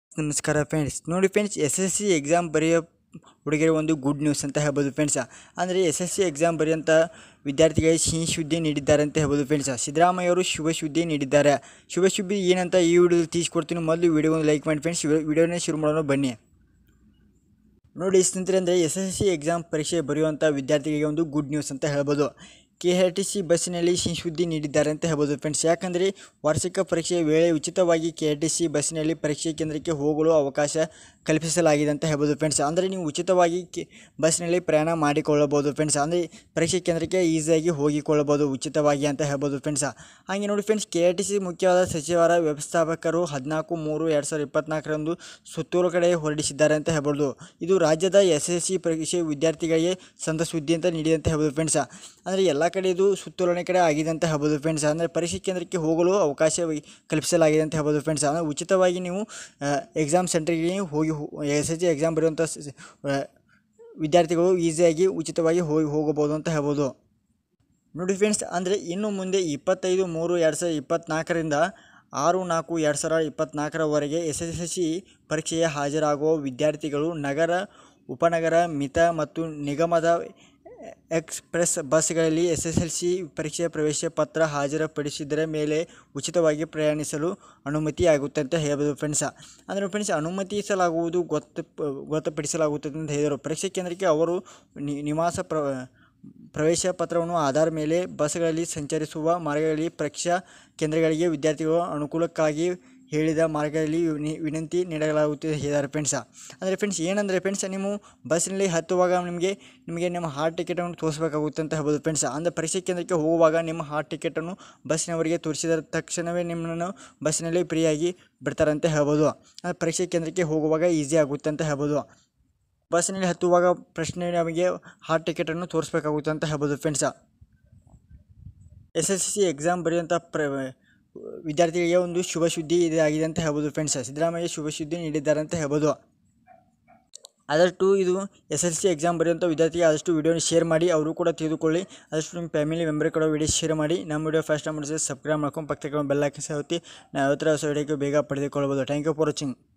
ನಮಸ್ಕಾರ ಫ್ರೆಂಡ್ಸ್. ನೋಡಿ friends, S S C exam ಬರೆಯೋ ಹುಡುಗರಿಗೆ ಒಂದು ಗುಡ್ ನ್ಯೂಸ್ ಅಂತ ಹೇಳ್ಬೋದು ಫ್ರೆಂಡ್ಸ್. ಅಂದರೆ ಎಸ್ ಎಸ್ ಸಿ ಎಕ್ಸಾಮ್ ಬರೆಯುವಂಥ ವಿದ್ಯಾರ್ಥಿಗಳಿಗೆ ಸಿಹಿ ಸುದ್ದಿ ನೀಡಿದ್ದಾರೆ ಅಂತ ಹೇಳ್ಬೋದು ಫ್ರೆಂಡ್ಸ್. ಸಿದ್ದರಾಮಯ್ಯ ಅವರು ಶುಭ ಸುದ್ದಿ ನೀಡಿದ್ದಾರೆ. ಶುಭ ಸುದ್ದಿ ಏನಂತ ಈ ವಿಡಿಯೋದಲ್ಲಿ ತಿಳಿಸ್ಕೊಡ್ತೀನಿ. ಮೊದಲು ವಿಡಿಯೋವನ್ನು ಲೈಕ್ ಮಾಡಿ ಫ್ರೆಂಡ್ಸ್. ವಿಡಿಯೋನೇ ಶುರು ಮಾಡೋಣ ಬನ್ನಿ. ನೋಡಿ ಸ್ನೇಹಿತರೆ, ಅಂದರೆ ಎಸ್ ಎಸ್ ಸಿ ಎಕ್ಸಾಮ್ ಪರೀಕ್ಷೆ ಬರೆಯುವಂಥ ವಿದ್ಯಾರ್ಥಿಗಳಿಗೆ ಒಂದು ಗುಡ್ ನ್ಯೂಸ್ ಅಂತ ಹೇಳ್ಬೋದು. KRTC ಬಸ್ಸಿನಲ್ಲಿ ಸಿಹಿ ಸುದ್ದಿ ನೀಡಿದ್ದಾರೆ ಅಂತ ಹೇಳ್ಬೋದು ಫ್ರೆಂಡ್ಸ್. ಯಾಕಂದರೆ ವಾರ್ಷಿಕ ಪರೀಕ್ಷೆಯ ವೇಳೆ ಉಚಿತವಾಗಿ KRTC ಬಸ್ಸಿನಲ್ಲಿ ಪರೀಕ್ಷೆ ಕೇಂದ್ರಕ್ಕೆ ಹೋಗಲು ಅವಕಾಶ ಕಲ್ಪಿಸಲಾಗಿದೆ ಅಂತ ಹೇಳ್ಬೋದು ಫ್ರೆಂಡ್ಸ್. ಅಂದರೆ ನೀವು ಉಚಿತವಾಗಿ ಬಸ್ಸಿನಲ್ಲಿ ಪ್ರಯಾಣ ಮಾಡಿಕೊಳ್ಳಬಹುದು ಫ್ರೆಂಡ್ಸ್. ಅಂದರೆ ಪರೀಕ್ಷೆ ಕೇಂದ್ರಕ್ಕೆ ಈಸಿಯಾಗಿ ಹೋಗಿಕೊಳ್ಳಬಹುದು ಉಚಿತವಾಗಿ ಅಂತ ಹೇಳ್ಬೋದು ಫ್ರೆಂಡ್ಸ್. ಹಾಗೆ ನೋಡಿ ಫ್ರೆಂಡ್ಸ್, KRTC ಮುಖ್ಯವಾದ ಸಚಿವರ ವ್ಯವಸ್ಥಾಪಕರು 14/3/2024 ಸುತ್ತೂರು ಕಡೆ ಹೊರಡಿಸಿದ್ದಾರೆ ಅಂತ ಹೇಳ್ಬೋದು. ಇದು ರಾಜ್ಯದ SSC ಪರೀಕ್ಷೆ ವಿದ್ಯಾರ್ಥಿಗಳಿಗೆ ಸಂದ ಸುದ್ದಿ ಅಂತ ನೀಡಿದಂತ ಹೇಳ್ಬೋದು ಫ್ರೆಂಡ್ಸ್. ಅಂದರೆ ಎಲ್ಲ ಕಡೆ ಇದು ಸುತ್ತೋಲನೆ ಕಡೆ ಆಗಿದೆ ಅಂತ ಹೇಳ್ಬೋದು ಫ್ರೆಂಡ್ಸ್. ಅಂದರೆ ಪರೀಕ್ಷೆ ಕೇಂದ್ರಕ್ಕೆ ಹೋಗಲು ಅವಕಾಶ ಕಲ್ಪಿಸಲಾಗಿದೆ ಅಂತ ಹೇಳ್ಬೋದು ಫ್ರೆಂಡ್ಸ್. ಅಂದರೆ ಉಚಿತವಾಗಿ ನೀವು ಎಕ್ಸಾಮ್ ಸೆಂಟರ್ಗೆ ಹೋಗಿ SSC ಎಕ್ಸಾಮ್ ಬರೆಯುವಂಥ ವಿದ್ಯಾರ್ಥಿಗಳು ಈಸಿಯಾಗಿ ಉಚಿತವಾಗಿ ಹೋಗಬಹುದು ಅಂತ ಹೇಳ್ಬೋದು. ನೋಡಿ ಫ್ರೆಂಡ್ಸ್, ಅಂದರೆ ಇನ್ನು ಮುಂದೆ 25/3/2024 6/4/2024 SSC ಪರೀಕ್ಷೆಗೆ ಹಾಜರಾಗುವ ವಿದ್ಯಾರ್ಥಿಗಳು ನಗರ, ಉಪನಗರ, ಮಿತ ಮತ್ತು ನಿಗಮದ ಎಕ್ಸ್ಪ್ರೆಸ್ ಬಸ್ಗಳಲ್ಲಿ SSLC ಪರೀಕ್ಷೆಯ ಪ್ರವೇಶ ಪತ್ರ ಹಾಜರುಪಡಿಸಿದರ ಮೇಲೆ ಉಚಿತವಾಗಿ ಪ್ರಯಾಣಿಸಲು ಅನುಮತಿಯಾಗುತ್ತೆ ಅಂತ ಹೇಳ್ಬೋದು ಫ್ರೆಂಡ್ಸ್. ಅಂದರೆ ಫ್ರೆಂಡ್ಸ್, ಅನುಮತಿಸಲಾಗುವುದು ಗೊತ್ತುಪಡಿಸಲಾಗುತ್ತದೆ ಅಂತ ಹೇಳಿದರು. ಪರೀಕ್ಷೆ ಕೇಂದ್ರಕ್ಕೆ ಅವರು ನಿವಾಸ ಪ್ರವೇಶ ಪತ್ರವನ್ನು ಆಧಾರ ಮೇಲೆ ಬಸ್ಗಳಲ್ಲಿ ಸಂಚರಿಸುವ ಮಾರ್ಗಗಳಲ್ಲಿ ಪರೀಕ್ಷಾ ಕೇಂದ್ರಗಳಿಗೆ ವಿದ್ಯಾರ್ಥಿಗಳು ಅನುಕೂಲಕ್ಕಾಗಿ ಹೇಳಿದ ಮಾರ್ಗದಲ್ಲಿ ವಿನಂತಿ ನೀಡಲಾಗುತ್ತದೆ ಹೇಳಿದ್ದಾರೆ ಫ್ರೆಂಡ್ಸ್. ಅಂದರೆ ಫ್ರೆಂಡ್ಸ್, ಏನಂದರೆ ಫ್ರೆಂಡ್ಸ್, ನೀವು ಬಸ್ಸಿನಲ್ಲಿ ಹತ್ತುವಾಗ ನಿಮಗೆ ನಿಮ್ಮ ಹಾಲ್ ಟಿಕೆಟನ್ನು ತೋರಿಸಬೇಕಾಗುತ್ತೆ ಅಂತ ಹೇಳ್ಬೋದು ಫ್ರೆಂಡ್ಸ್. ಅಂದರೆ ಪರೀಕ್ಷೆ ಕೇಂದ್ರಕ್ಕೆ ಹೋಗುವಾಗ ನಿಮ್ಮ ಹಾಲ್ ಟಿಕೆಟನ್ನು ಬಸ್ಸಿನವರಿಗೆ ತೋರಿಸಿದ ತಕ್ಷಣವೇ ನಿಮ್ಮನ್ನು ಬಸ್ಸಿನಲ್ಲಿ ಫ್ರೀಯಾಗಿ ಬಿಡ್ತಾರೆ ಅಂತ ಹೇಳ್ಬೋದು. ಪರೀಕ್ಷೆ ಕೇಂದ್ರಕ್ಕೆ ಹೋಗುವಾಗ ಈಸಿ ಆಗುತ್ತೆ ಅಂತ ಹೇಳ್ಬೋದು. ಬಸ್ಸಿನಲ್ಲಿ ಹತ್ತುವಾಗ ಪ್ರಶ್ನೆ ನಮಗೆ ಹಾಲ್ ಟಿಕೆಟನ್ನು ತೋರಿಸಬೇಕಾಗುತ್ತೆ ಅಂತ ಹೇಳ್ಬೋದು ಫ್ರೆಂಡ್ಸ್. SSC ಎಕ್ಸಾಮ್ ಬರೆಯುವಂಥ ವಿದ್ಯಾರ್ಥಿಗಳಿಗೆ ಒಂದು ಶುಭ ಸುದ್ದಿ ಇದಾಗಿದೆ ಅಂತ ಹೇಳ್ಬೋದು ಫ್ರೆಂಡ್ಸ್. ಸಿದ್ದರಾಮಯ್ಯ ಶುಭ ಸುದ್ದಿ ನೀಡಿದ್ದಾರೆ ಅಂತ ಹೇಳ್ಬೋದು. ಆದಷ್ಟು ಇದು SSC ಎಕ್ಸಾಮ್ ಬರೆಯುವಂಥ ವಿದ್ಯಾರ್ಥಿಗೆ ಆದಷ್ಟು ವಿಡಿಯೋನ ಶೇರ್ ಮಾಡಿ, ಅವರು ಕೂಡ ತಿಳಿದುಕೊಳ್ಳಿ. ಆದಷ್ಟು ನಿಮ್ಮ ಫ್ಯಾಮಿಲಿ ಮೆಂಬರ್ ಕೂಡ ವಿಡಿಯೋ ಶೇರ್ ಮಾಡಿ. ನಮ್ಮ ವಿಡಿಯೋ ಫಸ್ಟ್ ಟೈಮ್ ಮಾಡಿದ್ರೆ ಸಬ್ಸ್ಕ್ರೈಬ್ ಮಾಡ್ಕೊಂಡು ಪಕ್ಕದ ಬೆಲ್ ಐಕಾನ್ ಒತ್ತಿ ನಾವು ಯಾವ ಥರ ಹೊಸ ವಿಡಿಯೋಕ್ಕೆ ಬೇಗ ಪಡೆದುಕೊಳ್ಳಬಹುದು. Thank you for watching.